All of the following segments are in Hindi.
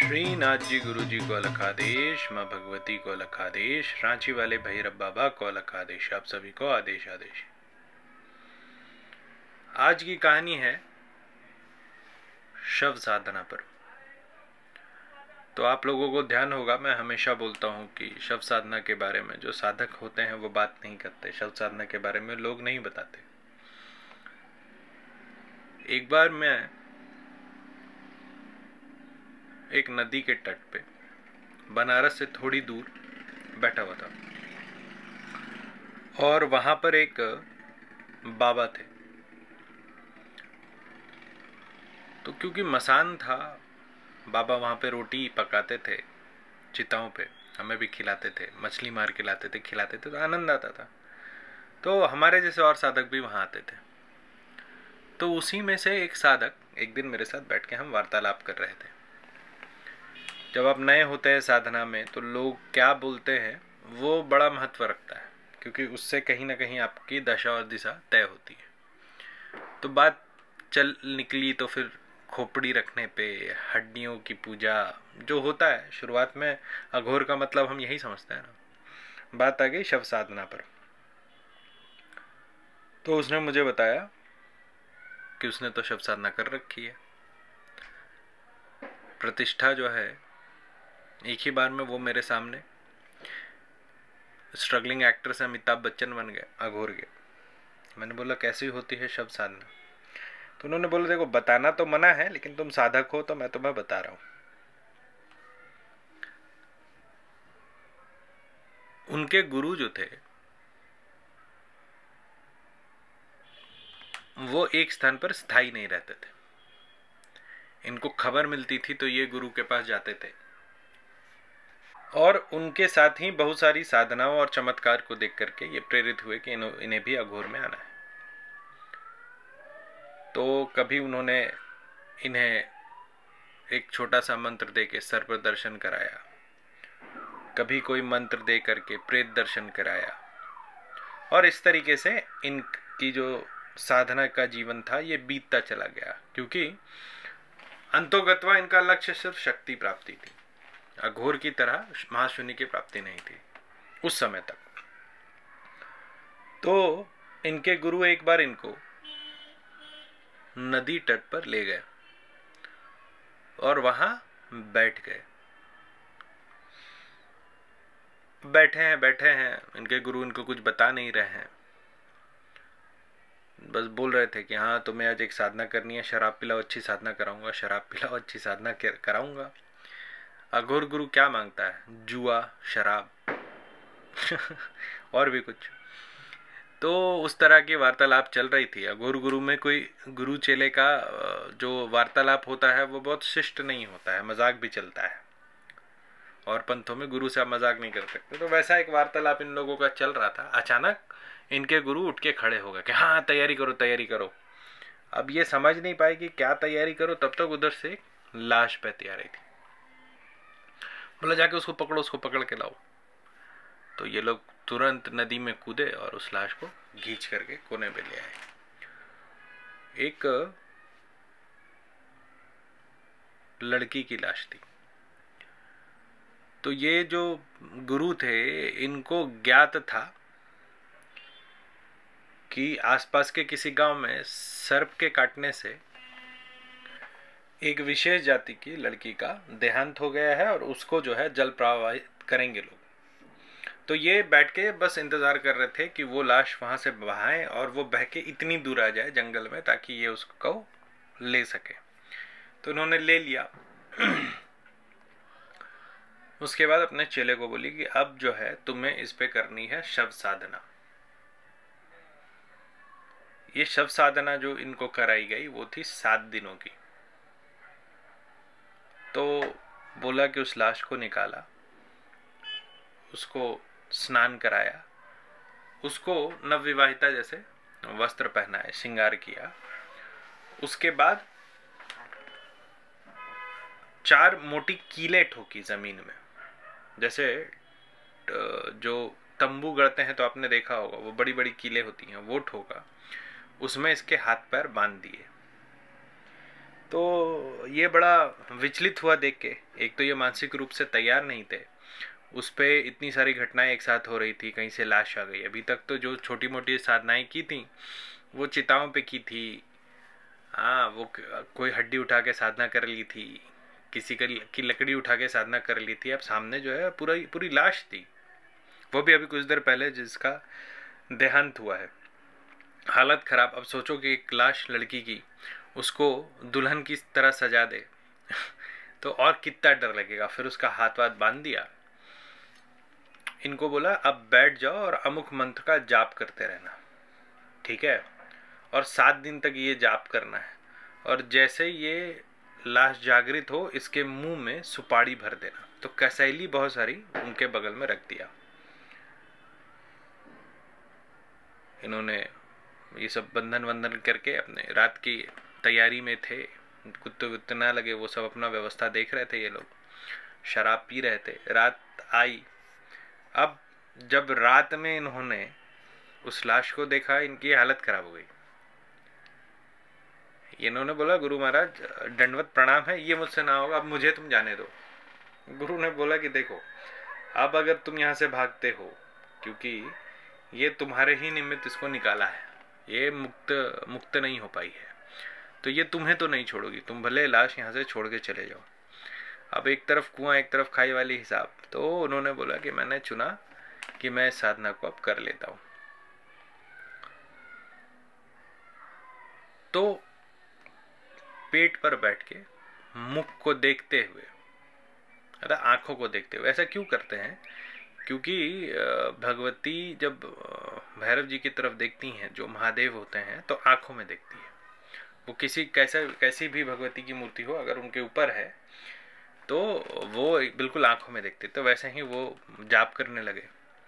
श्रीनाथ जी गुरु जी को अलग आदेश, माँ भगवती को अलग आदेश, रांची वाले भैरव बाबा को अलग आदेश, आप सभी को आदेश आदेश। आज की कहानी है शव साधना पर। तो आप लोगों को ध्यान होगा, मैं हमेशा बोलता हूँ कि शव साधना के बारे में जो साधक होते हैं वो बात नहीं करते, शव साधना के बारे में लोग नहीं बताते। एक बार मैं एक नदी के तट पे बनारस से थोड़ी दूर बैठा हुआ था और वहां पर एक बाबा थे। तो क्योंकि मसान था, बाबा वहां पे रोटी पकाते थे चिताओं पे, हमें भी खिलाते थे, मछली मार के लाते थे, खिलाते थे, तो आनंद आता था। तो हमारे जैसे और साधक भी वहां आते थे। तो उसी में से एक साधक एक दिन मेरे साथ बैठ के हम वार्तालाप कर रहे थे। जब आप नए होते हैं साधना में तो लोग क्या बोलते हैं वो बड़ा महत्व रखता है, क्योंकि उससे कहीं ना कहीं आपकी दशा और दिशा तय होती है। तो बात चल निकली तो फिर खोपड़ी रखने पे, हड्डियों की पूजा जो होता है शुरुआत में, अघोर का मतलब हम यही समझते हैं ना। बात आ गई शव साधना पर। तो उसने मुझे बताया कि उसने तो शव साधना कर रखी है। प्रतिष्ठा जो है, एक ही बार में वो मेरे सामने स्ट्रगलिंग एक्टर से अमिताभ बच्चन बन गए, अघोर के। मैंने बोला कैसी होती है शव साधना? तो उन्होंने बोला देखो, बताना तो मना है, लेकिन तुम साधक हो तो मैं तुम्हें बता रहा हूं। उनके गुरु जो थे वो एक स्थान पर स्थायी नहीं रहते थे। इनको खबर मिलती थी तो ये गुरु के पास जाते थे और उनके साथ ही बहुत सारी साधनाओं और चमत्कार को देख करके ये प्रेरित हुए कि इन्हें भी अघोर में आना है। तो कभी उन्होंने इन्हें एक छोटा सा मंत्र दे के सर्प दर्शन कराया, कभी कोई मंत्र दे करके प्रेत दर्शन कराया, और इस तरीके से इनकी जो साधना का जीवन था ये बीतता चला गया, क्योंकि अंतोगत्वा इनका लक्ष्य सिर्फ शक्ति प्राप्ति थी। अघोर की तरह महाशून्य की प्राप्ति नहीं थी उस समय तक। तो इनके गुरु एक बार इनको नदी तट पर ले गए और वहां बैठ गए। बैठे हैं, इनके गुरु इनको कुछ बता नहीं रहे हैं, बस बोल रहे थे कि हाँ तुम्हें आज एक साधना करनी है, शराब पिलाओ अच्छी साधना कराऊंगा, शराब पिलाओ अच्छी साधना कराऊंगा। अघोर गुरु क्या मांगता है? जुआ, शराब और भी कुछ। तो उस तरह की वार्तालाप चल रही थी। अघोर गुरु में कोई गुरु चेले का जो वार्तालाप होता है वो बहुत शिष्ट नहीं होता है, मजाक भी चलता है, और पंथों में गुरु से आप मजाक नहीं कर सकते। तो वैसा एक वार्तालाप इन लोगों का चल रहा था। अचानक इनके गुरु उठ के खड़े हो गए कि हाँ तैयारी करो तैयारी करो। अब ये समझ नहीं पाए कि क्या तैयारी करो, तब तक उधर से लाश बहती आ रही थी। बोला जाके उसको पकड़ो, उसको पकड़ के लाओ। तो ये लोग तुरंत नदी में कूदे और उस लाश को खींच करके कोने पे ले आए। एक लड़की की लाश थी। तो ये जो गुरु थे इनको ज्ञात था कि आसपास के किसी गांव में सर्प के काटने से एक विशेष जाति की लड़की का देहांत हो गया है और उसको जो है जल प्रवाहित करेंगे लोग। तो ये बैठ के बस इंतजार कर रहे थे कि वो लाश वहां से बहाएं और वो बह के इतनी दूर आ जाए जंगल में ताकि ये उसको ले सके। तो उन्होंने ले लिया। उसके बाद अपने चेले को बोली कि अब जो है तुम्हें इस पे करनी है शव साधना। ये शव साधना जो इनको कराई गई वो थी 7 दिनों की। तो बोला कि उस लाश को निकाला, उसको स्नान कराया, उसको नवविवाहिता जैसे वस्त्र पहनाए, श्रृंगार किया। उसके बाद 4 मोटी कीलें ठोकी जमीन में, जैसे जो तंबू गढ़ते हैं तो आपने देखा होगा, वो बड़ी बड़ी कीलें होती हैं, वो ठोका। उसमें इसके हाथ पैर बांध दिए। तो ये बड़ा विचलित हुआ देख के। एक तो ये मानसिक रूप से तैयार नहीं थे, उस पे इतनी सारी घटनाएं एक साथ हो रही थी, कहीं से लाश आ गई। अभी तक तो जो छोटी मोटी साधनाएं की थी वो चिताओं पे की थी। हाँ, वो कोई हड्डी उठा के साधना कर ली थी, किसी की लकड़ी उठा के साधना कर ली थी। अब सामने जो है पूरी लाश थी, वो भी अभी कुछ देर पहले जिसका देहांत हुआ है। हालत खराब। अब सोचो कि एक लाश लड़की की, उसको दुल्हन की तरह सजा दे तो और कितना डर लगेगा। फिर उसका हाथ वाथ बांध दिया, इनको बोला अब बैठ जाओ और अमुक मंत्र का जाप करते रहना, ठीक है, और 7 दिन तक ये जाप करना है। और जैसे ये लाश जागृत हो, इसके मुंह में सुपारी भर देना। तो कसैली बहुत सारी उनके बगल में रख दिया। इन्होंने ये सब बंधन वंदन करके अपने रात की तैयारी में थे, कुत्ते वुत्ते ना लगे, वो सब अपना व्यवस्था देख रहे थे। ये लोग शराब पी रहे थे। रात आई। अब जब रात में इन्होंने उस लाश को देखा, इनकी हालत खराब हो गई। इन्होंने बोला गुरु महाराज दंडवत प्रणाम है, ये मुझसे ना होगा, अब मुझे तुम जाने दो। गुरु ने बोला कि देखो, अब अगर तुम यहाँ से भागते हो, क्योंकि ये तुम्हारे ही निमित्त इसको निकाला है, ये मुक्त नहीं हो पाई है, तो ये तुम्हें तो नहीं छोड़ोगी। तुम भले लाश यहाँ से छोड़ के चले जाओ। अब एक तरफ कुआं एक तरफ खाई वाली हिसाब। तो उन्होंने बोला कि मैंने चुना कि मैं इस साधना को अब कर लेता हूं। तो पेट पर बैठ के मुख को देखते हुए, अर्थात आंखों को देखते हुए। ऐसा क्यों करते हैं? क्योंकि भगवती जब भैरव जी की तरफ देखती हैं, जो महादेव होते हैं, तो आंखों में देखती है। वो कैसी भी भगवती की मूर्ति हो, अगर उनके ऊपर है तो वो बिल्कुल आंखों में देखते। तो वैसे ही वो जाप करने लगे।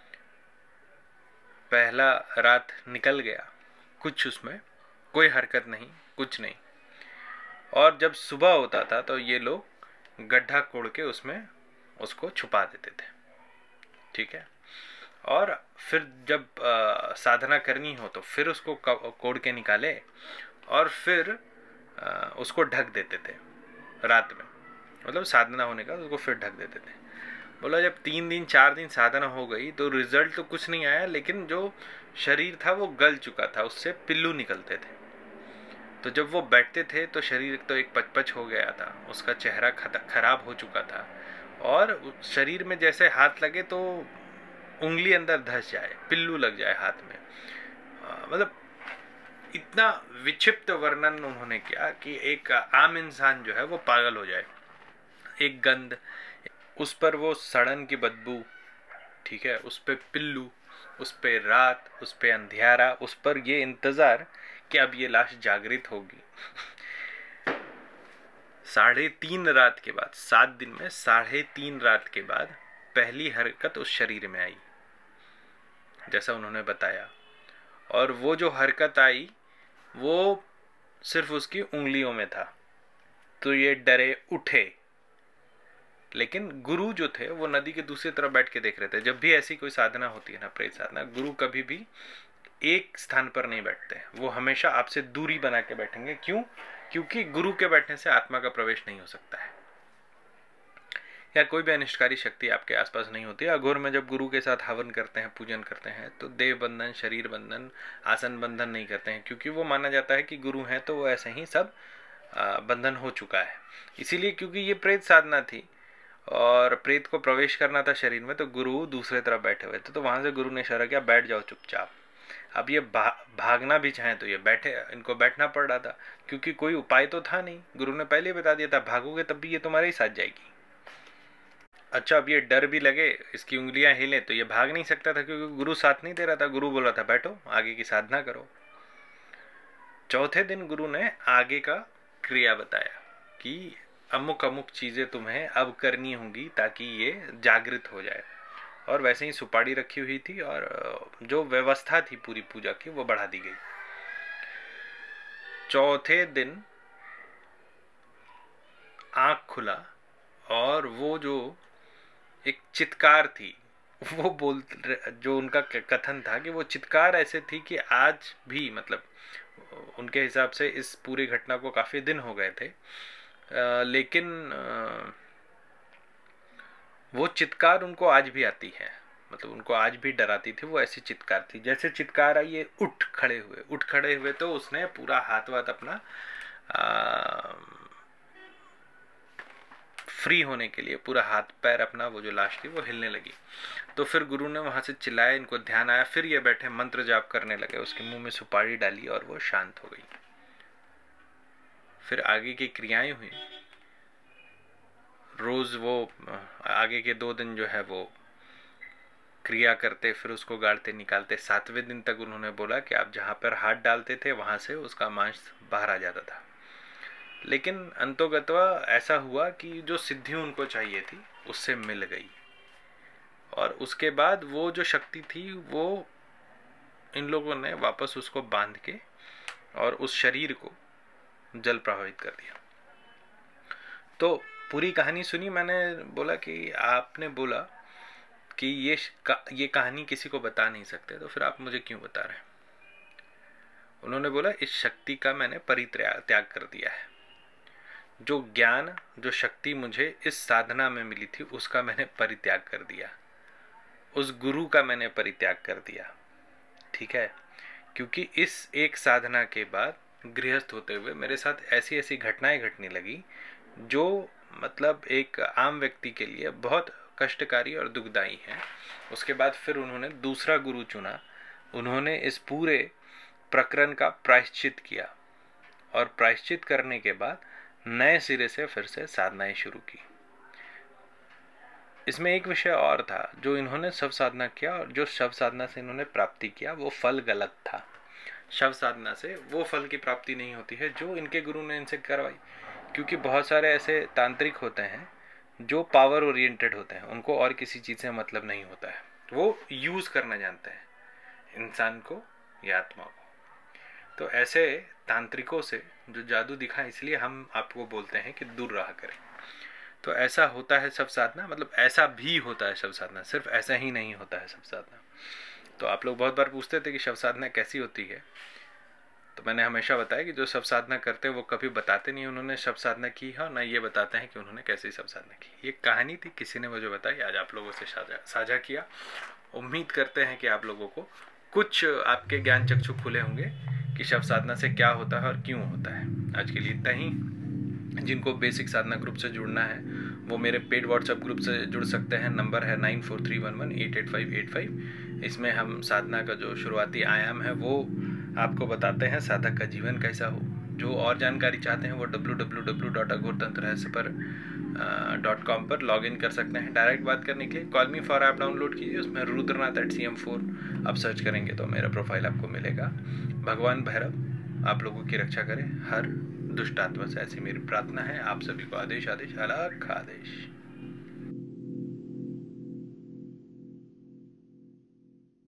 पहला रात निकल गया, कुछ उसमें कोई हरकत नहीं, कुछ नहीं। और जब सुबह होता था तो ये लोग गड्ढा कोड़ के उसमें उसको छुपा देते थे, ठीक है। और फिर जब साधना करनी हो तो फिर उसको कोड़ के निकाले और फिर उसको ढक देते थे रात में। मतलब साधना होने का उसको फिर ढक देते थे। बोला जब 3 दिन 4 दिन साधना हो गई तो रिजल्ट तो कुछ नहीं आया, लेकिन जो शरीर था वो गल चुका था, उससे पिल्लू निकलते थे। तो जब वो बैठते थे तो शरीर तो एक पचपच हो गया था, उसका चेहरा खराब हो चुका था। और शरीर में जैसे हाथ लगे तो उंगली अंदर धंस जाए, पिल्लू लग जाए हाथ में। मतलब इतना विक्षिप्त वर्णन उन्होंने किया कि एक आम इंसान जो है वो पागल हो जाए। एक गंध, उस पर वो सड़न की बदबू, ठीक है, उस पे पिल्लू, उस पे रात, उस पे अंधियारा, उस पर ये इंतजार कि अब ये लाश जागृत होगी। 3.5 रात के बाद, 7 दिन में 3.5 रात के बाद पहली हरकत उस शरीर में आई, जैसा उन्होंने बताया। और वो जो हरकत आई वो सिर्फ उसकी उंगलियों में था। तो ये डरे उठे, लेकिन गुरु जो थे वो नदी के दूसरी तरफ बैठ के देख रहे थे। जब भी ऐसी कोई साधना होती है ना, प्रेत साधना, गुरु कभी भी एक स्थान पर नहीं बैठते, वो हमेशा आपसे दूरी बना के बैठेंगे। क्यों? क्योंकि गुरु के बैठने से आत्मा का प्रवेश नहीं हो सकता है, या कोई भी अनिष्टकारी शक्ति आपके आसपास नहीं होती। अघोर में जब गुरु के साथ हवन करते हैं, पूजन करते हैं, तो देव बंधन, शरीर बंधन, आसन बंधन नहीं करते हैं, क्योंकि वो माना जाता है कि गुरु हैं तो वो ऐसे ही सब बंधन हो चुका है। इसीलिए क्योंकि ये प्रेत साधना थी और प्रेत को प्रवेश करना था शरीर में, तो गुरु दूसरे तरफ बैठे हुए थे। तो वहां से गुरु ने इशारा किया, बैठ जाओ चुपचाप। अब ये भागना भी चाहे तो ये बैठे, इनको बैठना पड़ रहा था, क्योंकि कोई उपाय तो था नहीं। गुरु ने पहले ही बता दिया था, भागोगे तब भी ये तुम्हारे ही साथ जाएगी। अच्छा, अब ये डर भी लगे, इसकी उंगलियां हिले, तो ये भाग नहीं सकता था क्योंकि गुरु साथ नहीं दे रहा था। गुरु बोल रहा था बैठो, आगे की साधना करो। चौथे दिन गुरु ने आगे का क्रिया बताया कि अमुक अमुक चीजें तुम्हें अब करनी होंगी ताकि ये जागृत हो जाए। और वैसे ही सुपारी रखी हुई थी और जो व्यवस्था थी पूरी पूजा की वो बढ़ा दी गई। चौथे दिन आंख खुला और वो जो एक चित्कार थी, वो जो उनका कथन था कि वो चित्कार ऐसे थी कि आज भी, मतलब उनके हिसाब से इस पूरी घटना को काफ़ी दिन हो गए थे, लेकिन वो चित्कार उनको आज भी आती है, मतलब उनको आज भी डराती थी। वो ऐसी चित्कार थी, जैसे चित्कार आई, ये उठ खड़े हुए तो उसने पूरा हाथ वाथ अपना फ्री होने के लिए पूरा हाथ पैर अपना, वो जो लाश थी वो हिलने लगी। तो फिर गुरु ने वहां से चिल्लाया, इनको ध्यान आया, फिर ये बैठे मंत्र जाप करने लगे, उसके मुंह में सुपारी डाली और वो शांत हो गई। फिर आगे की क्रियाएं हुई, रोज वो आगे के 2 दिन जो है वो क्रिया करते, फिर उसको गाड़ते निकालते। 7वें दिन तक उन्होंने बोला कि आप जहां पर हाथ डालते थे वहां से उसका मांस बाहर आ जाता था। लेकिन अंतोगत्वा ऐसा हुआ कि जो सिद्धि उनको चाहिए थी उससे मिल गई, और उसके बाद वो जो शक्ति थी वो इन लोगों ने वापस उसको बांध के और उस शरीर को जल प्रभावित कर दिया। तो पूरी कहानी सुनी, मैंने बोला कि आपने बोला कि ये कहानी किसी को बता नहीं सकते, तो फिर आप मुझे क्यों बता रहे हैं? उन्होंने बोला, इस शक्ति का मैंने परित्याग कर दिया है। जो ज्ञान, जो शक्ति मुझे इस साधना में मिली थी उसका मैंने परित्याग कर दिया, उस गुरु का मैंने परित्याग कर दिया। ठीक है, क्योंकि इस एक साधना के बाद गृहस्थ होते हुए मेरे साथ ऐसी ऐसी घटनाएं घटने लगी जो मतलब एक आम व्यक्ति के लिए बहुत कष्टकारी और दुखदायी है। उसके बाद फिर उन्होंने दूसरा गुरु चुना, उन्होंने इस पूरे प्रकरण का प्रायश्चित किया, और प्रायश्चित करने के बाद नए सिरे से फिर से साधनाएं शुरू की। इसमें एक विषय और था, जो इन्होंने शव साधना किया और जो शव साधना से इन्होंने प्राप्ति किया वो फल गलत था। शव साधना से वो फल की प्राप्ति नहीं होती है जो इनके गुरु ने इनसे करवाई, क्योंकि बहुत सारे ऐसे तांत्रिक होते हैं जो पावर ओरिएंटेड होते हैं, उनको और किसी चीज़ से मतलब नहीं होता है, वो यूज़ करना जानते हैं इंसान को या आत्मा को। तो ऐसे तांत्रिकों से जो जादू दिखाएं, इसलिए हम आपको बोलते हैं कि दूर रहा करें। तो ऐसा होता है शव साधना, मतलब ऐसा भी होता है शव साधना, सिर्फ ऐसा ही नहीं होता है शव साधना। तो आप लोग बहुत बार पूछते थे कि शव साधना कैसी होती है, तो मैंने हमेशा बताया कि जो शव साधना करते हैं वो कभी बताते नहीं उन्होंने शव साधना की है, ना ये बताते हैं कि उन्होंने कैसी शव साधना की। ये कहानी थी, किसी ने मुझे बताई, आज आप लोगों से साझा किया। उम्मीद करते हैं कि आप लोगों को कुछ आपके ज्ञान चक्षु खुले होंगे कि शव साधना से क्या होता है और क्यों होता है। आज के लिए इतना ही। जिनको बेसिक साधना ग्रुप से जुड़ना है वो मेरे पेड व्हाट्सएप ग्रुप से जुड़ सकते हैं। नंबर है 9431188585। इसमें हम साधना का जो शुरुआती आयाम है वो आपको बताते हैं, साधक का जीवन कैसा हो। जो और जानकारी चाहते हैं वो www.aghortantrahasya.com पर लॉग इन कर सकते हैं। डायरेक्ट बात करने के लिए call me for app download कीजिए, उसमें रुद्रनाथ@cm4 आप सर्च करेंगे तो मेरा प्रोफाइल आपको मिलेगा। भगवान भैरव आप लोगों की रक्षा करें हर दुष्ट आत्मा से, ऐसी मेरी प्रार्थना है। आप सभी को आदेश आदेश अलग आदेश।